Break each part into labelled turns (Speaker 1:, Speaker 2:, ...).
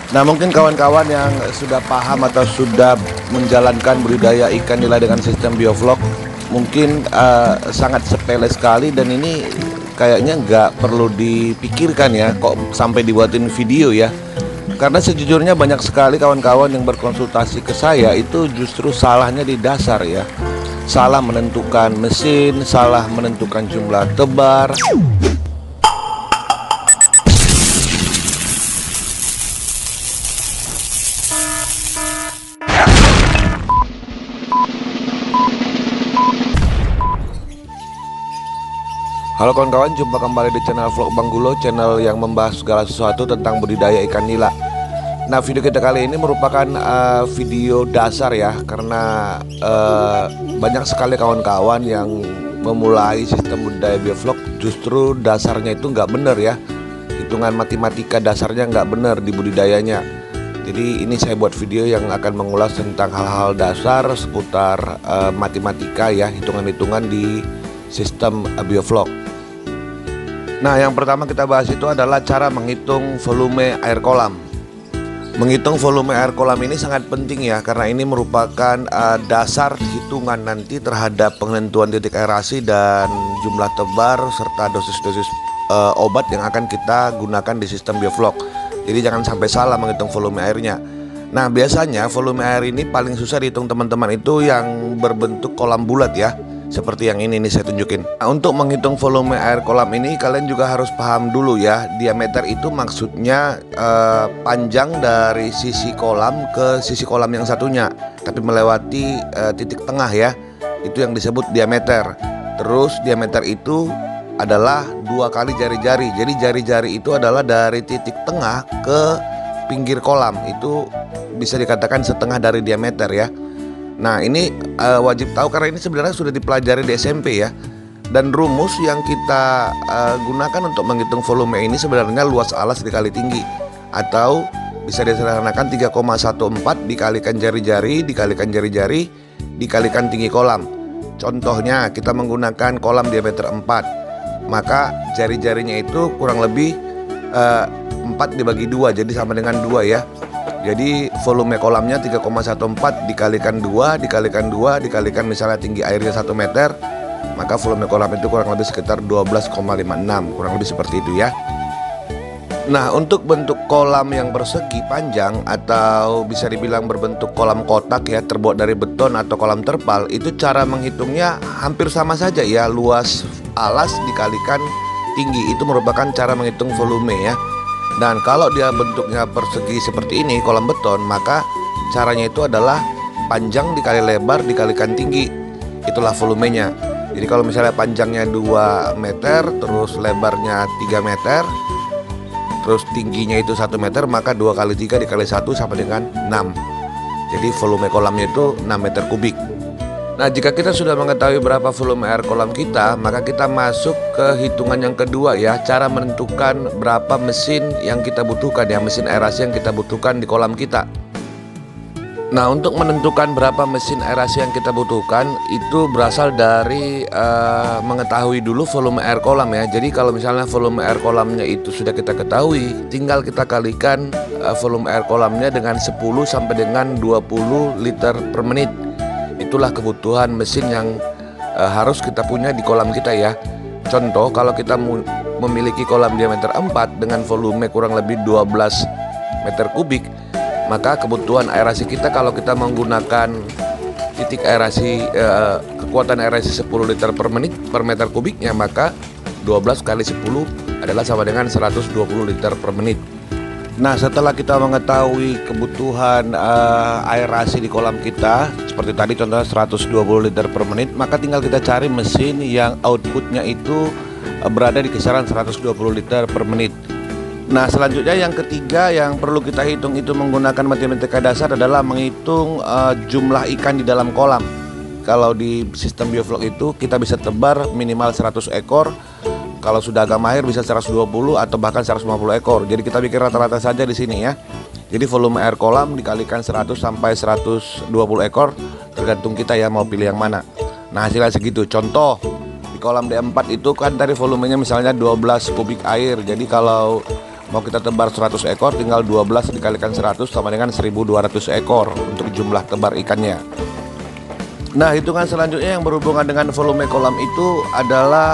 Speaker 1: Nah, mungkin kawan-kawan yang sudah paham atau sudah menjalankan budidaya ikan nila dengan sistem bioflok mungkin sangat sepele sekali, dan ini kayaknya nggak perlu dipikirkan ya, kok sampai dibuatin video ya. Karena sejujurnya banyak sekali kawan-kawan yang berkonsultasi ke saya itu justru salahnya di dasar ya. Salah menentukan mesin, salah menentukan jumlah tebar. Halo kawan-kawan, jumpa kembali di channel Vlog Bang Gulo, channel yang membahas segala sesuatu tentang budidaya ikan nila. Nah, video kita kali ini merupakan video dasar ya, karena banyak sekali kawan-kawan yang memulai sistem budidaya bioflok justru dasarnya itu nggak bener ya. Hitungan matematika dasarnya nggak bener di budidayanya. Jadi ini saya buat video yang akan mengulas tentang hal-hal dasar seputar matematika ya, hitungan-hitungan di sistem bioflok. Nah, yang pertama kita bahas itu adalah cara menghitung volume air kolam. Menghitung volume air kolam ini sangat penting ya, karena ini merupakan dasar hitungan nanti terhadap penentuan titik aerasi dan jumlah tebar serta dosis-dosis obat yang akan kita gunakan di sistem bioflok. Jadi jangan sampai salah menghitung volume airnya. Nah, biasanya volume air ini paling susah dihitung teman-teman itu yang berbentuk kolam bulat ya. Seperti yang ini nih saya tunjukin. Nah, untuk menghitung volume air kolam ini kalian juga harus paham dulu ya. Diameter itu maksudnya panjang dari sisi kolam ke sisi kolam yang satunya, tapi melewati titik tengah ya. Itu yang disebut diameter. Terus diameter itu adalah 2 kali jari-jari. Jadi jari-jari itu adalah dari titik tengah ke pinggir kolam. Itu bisa dikatakan setengah dari diameter ya. Nah, ini wajib tahu karena ini sebenarnya sudah dipelajari di SMP ya. Dan rumus yang kita gunakan untuk menghitung volume ini sebenarnya luas alas dikali tinggi, atau bisa disederhanakan 3,14 dikalikan jari-jari dikalikan jari-jari dikalikan tinggi kolam. Contohnya kita menggunakan kolam diameter 4, maka jari-jarinya itu kurang lebih 4 dibagi 2, jadi sama dengan 2 ya. Jadi volume kolamnya 3,14 dikalikan 2 dikalikan 2 dikalikan misalnya tinggi airnya 1 meter, maka volume kolam itu kurang lebih sekitar 12,56, kurang lebih seperti itu ya. Nah, untuk bentuk kolam yang persegi panjang atau bisa dibilang berbentuk kolam kotak ya, terbuat dari beton atau kolam terpal, itu cara menghitungnya hampir sama saja ya. Luas alas dikalikan tinggi itu merupakan cara menghitung volume ya. Dan kalau dia bentuknya persegi seperti ini, kolam beton, maka caranya itu adalah panjang dikali lebar dikalikan tinggi. Itulah volumenya. Jadi kalau misalnya panjangnya 2 meter, terus lebarnya 3 meter, terus tingginya itu 1 meter, maka 2 kali 3 dikali 1 sama dengan 6. Jadi volume kolamnya itu 6 meter kubik. Nah, jika kita sudah mengetahui berapa volume air kolam kita, maka kita masuk ke hitungan yang kedua ya, cara menentukan berapa mesin yang kita butuhkan ya, mesin aerasi yang kita butuhkan di kolam kita. Nah, untuk menentukan berapa mesin aerasi yang kita butuhkan itu berasal dari mengetahui dulu volume air kolam ya. Jadi kalau misalnya volume air kolamnya itu sudah kita ketahui, tinggal kita kalikan volume air kolamnya dengan 10 sampai dengan 20 liter per menit. Itulah kebutuhan mesin yang harus kita punya di kolam kita ya. Contoh, kalau kita memiliki kolam diameter 4 dengan volume kurang lebih 12 meter kubik, maka kebutuhan aerasi kita kalau kita menggunakan titik aerasi kekuatan aerasi 10 liter per menit per meter kubiknya, maka 12 kali 10 adalah sama dengan 120 liter per menit. Nah, setelah kita mengetahui kebutuhan aerasi di kolam kita, seperti tadi contohnya 120 liter per menit, maka tinggal kita cari mesin yang outputnya itu berada di kisaran 120 liter per menit. Nah, selanjutnya yang ketiga yang perlu kita hitung itu menggunakan matematika dasar adalah menghitung jumlah ikan di dalam kolam. Kalau di sistem bioflok itu kita bisa tebar minimal 100 ekor. Kalau sudah agak mahir bisa 120 atau bahkan 150 ekor. Jadi kita bikin rata-rata saja di sini ya. Jadi volume air kolam dikalikan 100 sampai 120 ekor, tergantung kita ya mau pilih yang mana. Nah, hasilnya segitu. Contoh, di kolam D4 itu kan tadi volumenya misalnya 12 kubik air. Jadi kalau Mau kita tebar 100 ekor, tinggal 12 dikalikan 100 sama dengan 1200 ekor untuk jumlah tebar ikannya. Nah, hitungan selanjutnya yang berhubungan dengan volume kolam itu adalah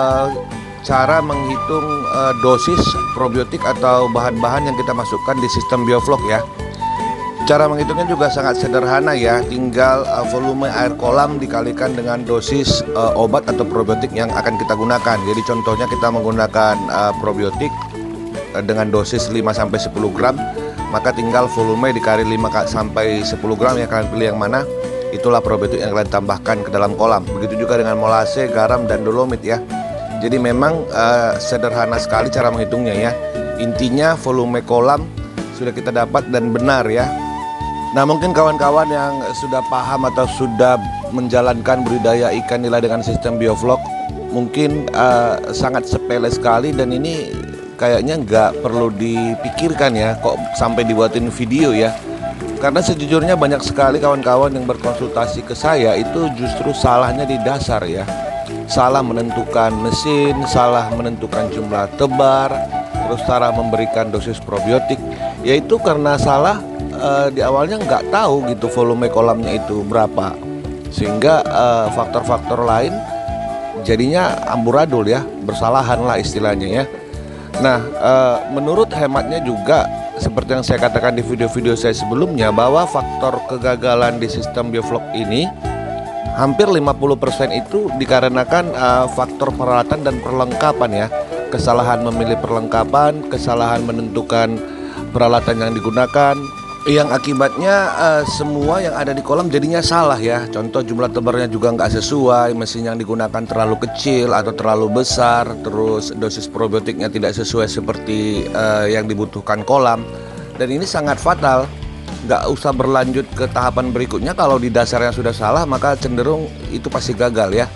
Speaker 1: cara menghitung dosis probiotik atau bahan-bahan yang kita masukkan di sistem bioflok ya. Cara menghitungnya juga sangat sederhana ya, tinggal volume air kolam dikalikan dengan dosis obat atau probiotik yang akan kita gunakan. Jadi contohnya kita menggunakan probiotik dengan dosis 5-10 gram, maka tinggal volume dikali 5-10 gram ya, kalian pilih yang mana, itulah probiotik yang kalian tambahkan ke dalam kolam. Begitu juga dengan molase, garam, dan dolomit ya. Jadi memang sederhana sekali cara menghitungnya ya. Intinya volume kolam sudah kita dapat dan benar ya. Nah, mungkin kawan-kawan yang sudah paham atau sudah menjalankan budidaya ikan nila dengan sistem bioflok mungkin sangat sepele sekali, dan ini kayaknya nggak perlu dipikirkan ya, kok sampai dibuatin video ya. Karena sejujurnya banyak sekali kawan-kawan yang berkonsultasi ke saya itu justru salahnya di dasar ya. Salah menentukan mesin, salah menentukan jumlah tebar, terus cara memberikan dosis probiotik, yaitu karena salah di awalnya nggak tahu gitu volume kolamnya itu berapa, sehingga faktor-faktor lain jadinya amburadul ya, bersalahan lah istilahnya ya. Nah, menurut hematnya juga seperti yang saya katakan di video-video saya sebelumnya, bahwa faktor kegagalan di sistem bioflok ini hampir 50% itu dikarenakan faktor peralatan dan perlengkapan ya. Kesalahan memilih perlengkapan, kesalahan menentukan peralatan yang digunakan, yang akibatnya semua yang ada di kolam jadinya salah ya. Contoh, jumlah tebarnya juga nggak sesuai, mesin yang digunakan terlalu kecil atau terlalu besar, terus dosis probiotiknya tidak sesuai seperti yang dibutuhkan kolam. Dan ini sangat fatal. Nggak usah berlanjut ke tahapan berikutnya, kalau di dasarnya sudah salah maka cenderung itu pasti gagal ya.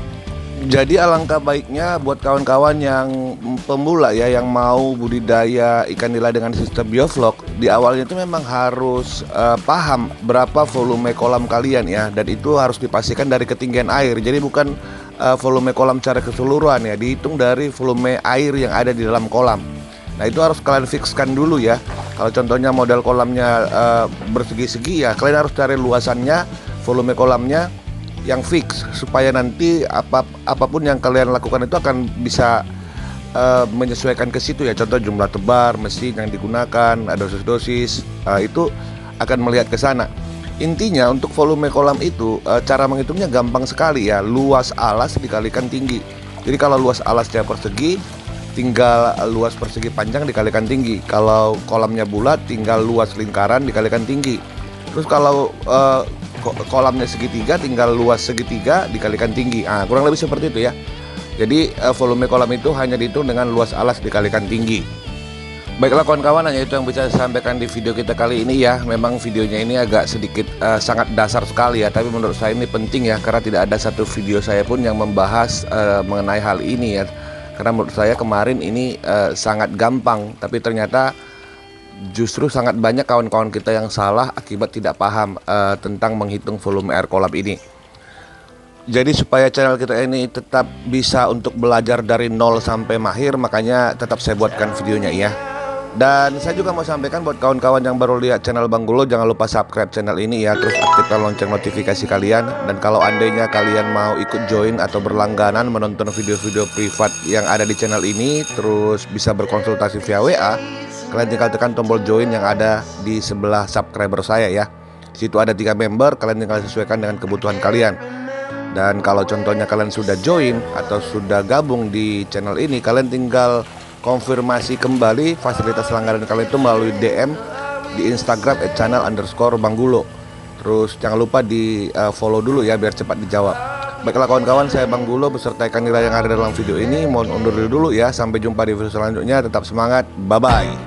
Speaker 1: Jadi alangkah baiknya buat kawan-kawan yang pemula ya, yang mau budidaya ikan nila dengan sistem bioflok, di awalnya itu memang harus paham berapa volume kolam kalian ya, dan itu harus dipastikan dari ketinggian air. Jadi bukan volume kolam secara keseluruhan ya, dihitung dari volume air yang ada di dalam kolam. Nah, itu harus kalian fixkan dulu ya. Kalau contohnya model kolamnya bersegi-segi ya, kalian harus cari luasannya, volume kolamnya yang fix, supaya nanti apapun yang kalian lakukan itu akan bisa menyesuaikan ke situ ya. Contoh jumlah tebar, mesin yang digunakan, dosis-dosis, itu akan melihat ke sana. Intinya untuk volume kolam itu cara menghitungnya gampang sekali ya, luas alas dikalikan tinggi. Jadi kalau luas alasnya persegi, tinggal luas persegi panjang dikalikan tinggi. Kalau kolamnya bulat, tinggal luas lingkaran dikalikan tinggi. Terus kalau kolamnya segitiga, tinggal luas segitiga dikalikan tinggi. Kurang lebih seperti itu ya. Jadi volume kolam itu hanya dihitung dengan luas alas dikalikan tinggi. Baiklah kawan-kawan, hanya itu yang bisa saya sampaikan di video kita kali ini ya. Memang videonya ini agak sedikit sangat dasar sekali ya, tapi menurut saya ini penting ya, karena tidak ada satu video saya pun yang membahas mengenai hal ini ya. Karena menurut saya kemarin ini sangat gampang, tapi ternyata justru sangat banyak kawan-kawan kita yang salah akibat tidak paham tentang menghitung volume air kolam ini. Jadi supaya channel kita ini tetap bisa untuk belajar dari nol sampai mahir, makanya tetap saya buatkan videonya ya. Dan saya juga mau sampaikan buat kawan-kawan yang baru lihat channel Bang Gulo, jangan lupa subscribe channel ini ya, terus aktifkan lonceng notifikasi kalian. Dan kalau andainya kalian mau ikut join atau berlangganan menonton video-video privat yang ada di channel ini, terus bisa berkonsultasi via WA, kalian tinggal tekan tombol join yang ada di sebelah subscriber saya ya. Di situ ada 3 member, kalian tinggal sesuaikan dengan kebutuhan kalian. Dan kalau contohnya kalian sudah join atau sudah gabung di channel ini, kalian tinggal konfirmasi kembali fasilitas langganan kalian itu melalui DM di Instagram @channel_Banggulo. Terus jangan lupa di follow dulu ya, biar cepat dijawab. Baiklah kawan-kawan, saya Bang Gulo beserta ikan nila yang ada dalam video ini mohon undur dulu ya. Sampai jumpa di video selanjutnya, tetap semangat, bye bye.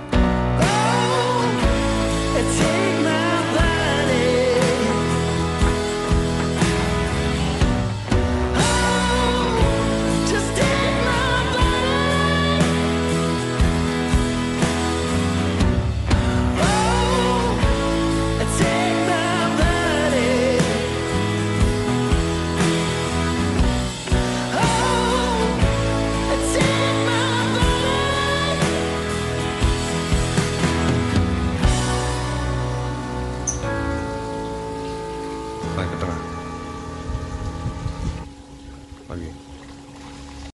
Speaker 1: Tarik ke tengah. Lagi.